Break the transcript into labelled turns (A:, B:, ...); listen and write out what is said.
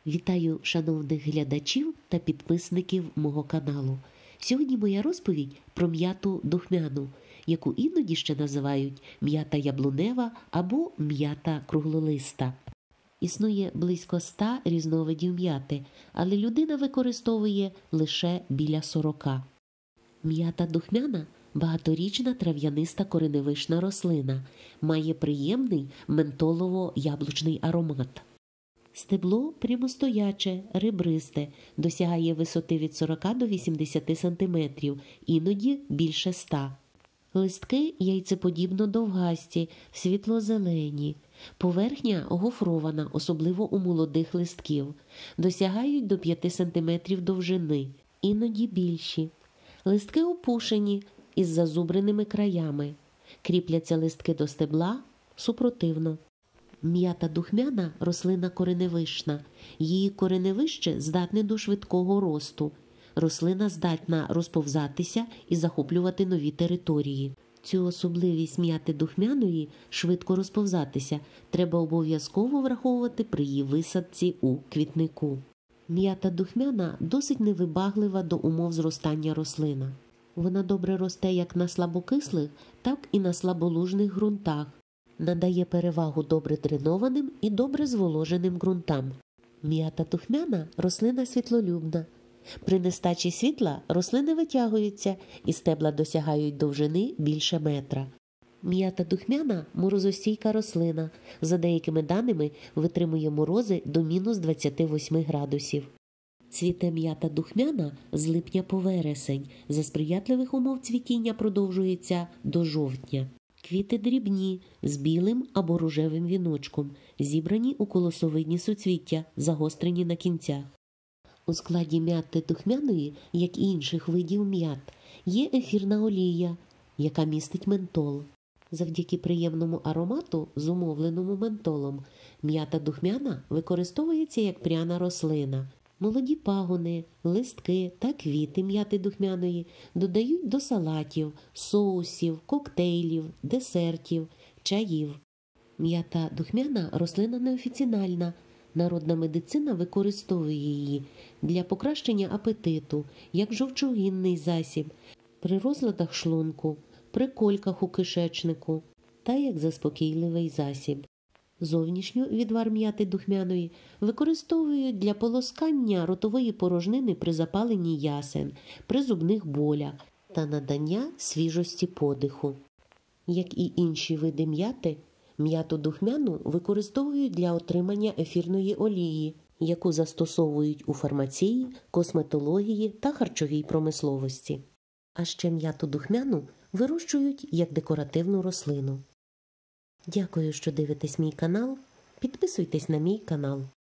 A: Вітаю шановних глядачів та підписників мого каналу. Сьогодні моя розповідь про м'яту духмяну, яку іноді ще називають м'ята яблунева або м'ята круглолиста. Існує близько 100 різновидів м'яти, але людина використовує лише біля 40. М'ята духмяна – багаторічна трав'яниста кореневишна рослина, має приємний ментолово-яблучний аромат. Стебло прямостояче, ребристе, досягає висоти від 40 до 80 см, іноді більше 100. Листки яйцеподібно довгасті, світло-зелені. Поверхня гофрована, особливо у молодих листків. Досягають до 5 см довжини, іноді більші. Листки опушені із зазубреними краями. Кріпляться листки до стебла супротивно. М'ята духмяна – рослина кореневишна. Її кореневище здатне до швидкого росту. Рослина здатна розповзатися і захоплювати нові території. Цю особливість м'яти духмяної – швидко розповзатися – треба обов'язково враховувати при її висадці у квітнику. М'ята духмяна досить невибаглива до умов зростання рослина. Вона добре росте як на слабокислих, так і на слаболужних ґрунтах. Надає перевагу добре дренованим і добре зволоженим ґрунтам. М'ята духмяна – рослина світлолюбна. При нестачі світла рослини витягуються і стебла досягають довжини більше метра. М'ята духмяна – морозостійка рослина. За деякими даними витримує морози до мінус 28 градусів. Цвіте м'ята духмяна з липня по вересень. За сприятливих умов цвітіння продовжується до жовтня. Квіти дрібні, з білим або рожевим віночком, зібрані у колосовидні суцвіття, загострені на кінцях. У складі м'яти духмяної, як і інших видів м'ят, є ефірна олія, яка містить ментол. Завдяки приємному аромату, зумовленому ментолом, м'ята духмяна використовується як пряна рослина. Молоді пагони, листки та квіти м'яти духмяної додають до салатів, соусів, коктейлів, десертів, чаїв. М'ята духмяна – рослина неофіцінальна. Народна медицина використовує її для покращення апетиту, як жовчогінний засіб, при розладах шлунку, при кольках у кишечнику та як заспокійливий засіб. Зовнішню відвар м'яти духмяної використовують для полоскання ротової порожнини при запаленні ясен, при зубних болях та надання свіжості подиху. Як і інші види м'яти, м'яту духмяну використовують для отримання ефірної олії, яку застосовують у фармації, косметології та харчовій промисловості. А ще м'яту духмяну вирощують як декоративну рослину. Дякую, що дивитесь мій канал. Підписуйтесь на мій канал.